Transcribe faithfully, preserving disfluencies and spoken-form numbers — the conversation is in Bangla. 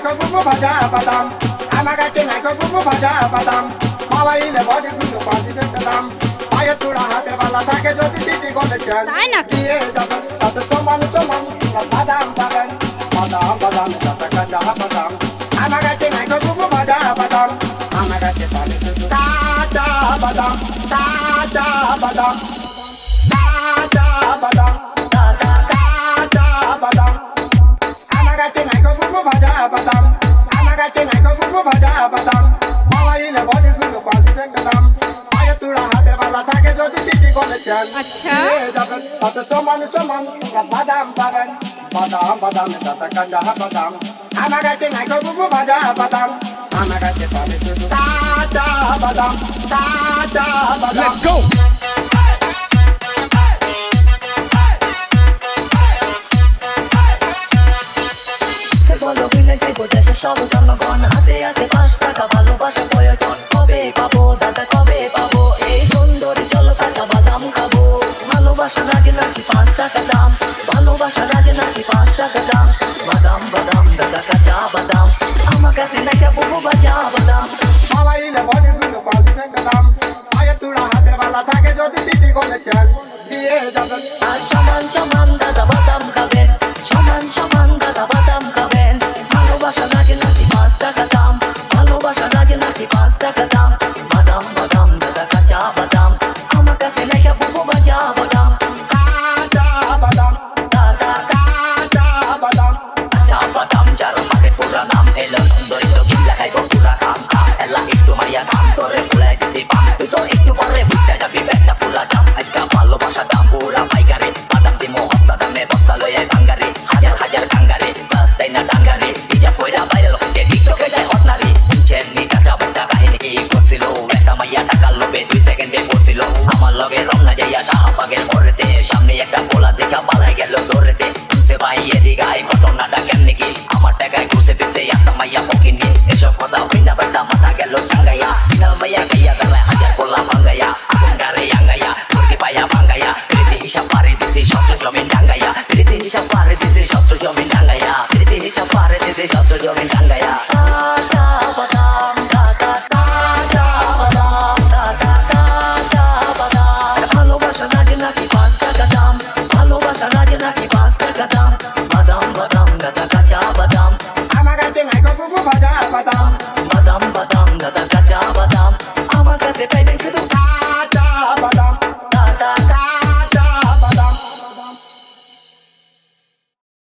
গো বুবু ভাজা বাদাম আমার কাছে নাই গো বুবু ভাজা বাদাম মোবাইলে বডি গুলো পাঁচি টাকা দাম পায়ে তোড়া হাতের বালা থাকে যদি সিটি গলে চাল দিয়ে যাবেন সাথে সমান সমান বাদাম পাবেন বাদাম বাদাম সাথে কাঁচা বাদাম আমার কাছে নাই গো বুবু ভাজা বাদাম আমার কাছে পানি শুধু কাঁচা বাদাম কাঁচা বাদাম কাঁচা বাদাম কাঁচা বাদাম আমার কাছে নাই গো বুবু ভাজা বাদাম আমার কাছে নাই গো বুবু ভাজা বাদাম মোবাইলে বডি গুলো পাঁচি টাকা দাম পায়ে তোড়া হাতের বালা থাকে যদি সিটি গলে চাল দিয়ে যাবেন সাথে সমান সমান বাদাম পাবেন বাদাম বাদাম সাথে কাঁচা বাদাম আমার কাছে নাই গো বুবু ভাজা বাদাম আমার কাছে পানি শুধু কাঁচা বাদাম কাঁচা বাদাম। Let's go! বলো বিলে যাইব দেশে সব জনগণ হাতে আছে পাঁচ টাকা ভালোবাসা প্রয়োজন কবে পাবো দাদা কবে পাবো এই সুন্দরী চলো কাঁচা বাদাম খাবো ভালোবাসা রাজে নাকি পাঁচ টাকা দাম ভালোবাসা রাজে নাকি পাঁচ টাকা দাম বাদাম বাদাম দাদা কাঁচা বাদাম আমার কাছে নাকি বুবু ভাজা বাদাম মোবাইলে বডি গুলো পাঁচি টাকা দাম পায়ে তোড়া হাতের বালা থাকে যদি সিটি গলে চাল দিয়ে যাবেন আর সমান সমান দাদা বাদাম খাবেন সমান সমান দাদা বাদাম খাবেন ভালোবাসা রাজে নাকি পাঁচ টাকা দাম ভালোবাসা রাজে নাকি পাঁচ টাকা দাম বাদাম বাদাম দাদা কাঁচা বাদাম আমার কাছে নাকি বুবু ভাজা বাদাম কাঁচা বাদাম দাদা কাঁচা বাদাম কাঁচা বাদাম যার মাঠে পুরা নাম এলো সুন্দরী তো গিলা খাইব পুরা খাম খাম এলা একটু মারিয়া খাম তোরে পুরাই দিছি পাম তুই তো একটু পরে বুঝতে যাবি ব্যাগটা পুরা জাম আজকা ভালোবাসা দাম পুরা পাইকারে বাদাম দিমো হস্তা দামে বস্তা লইয়া ভাঙ্গারে হাজার হাজার কাঙ্গারে রাস্তাই না ডাঙ্গারে ইজা পয়রা ভাইরাল হইতে টিকটকে যায় হটনারি চেন্নি কাঁচা বাটা কাহিনী কি করছিল একটা মাইয়া টাকা লোভে দুই সেকেন্ডে পড়ছিল আমার লগে রমনা যাইয়া শাহবাগের মোড়েতে সামনে একটা পোলা দেখা পালাই গেল দৌড়েতে সে ভাই এদিকে আই ঘটনাটা কেমনি কি আমার টাকায় ঘুষে ফিরছে আসতা মাইয়া পকিনি এসব কথা হইনা বেটা মাথা গেল টাঙ্গাইয়া দিনাল মাইয়া গাইয়া বেলায় হাজার পোলা ভাঙ্গাইয়া আগুনগারে আঙ্গাইয়া মুরগি পাইয়া ভাঙ্গাইয়া প্রীতি হিসাব পারে দিছে শত্রু জমিন ডাঙ্গাইয়া প্রীতি হিসাব পারে দিছে শত্রু জমিন ডাঙ্গাইয়া প্রীতি হিসাব পারে দিছে শত্রু জমিন ডাঙ্গাইয়া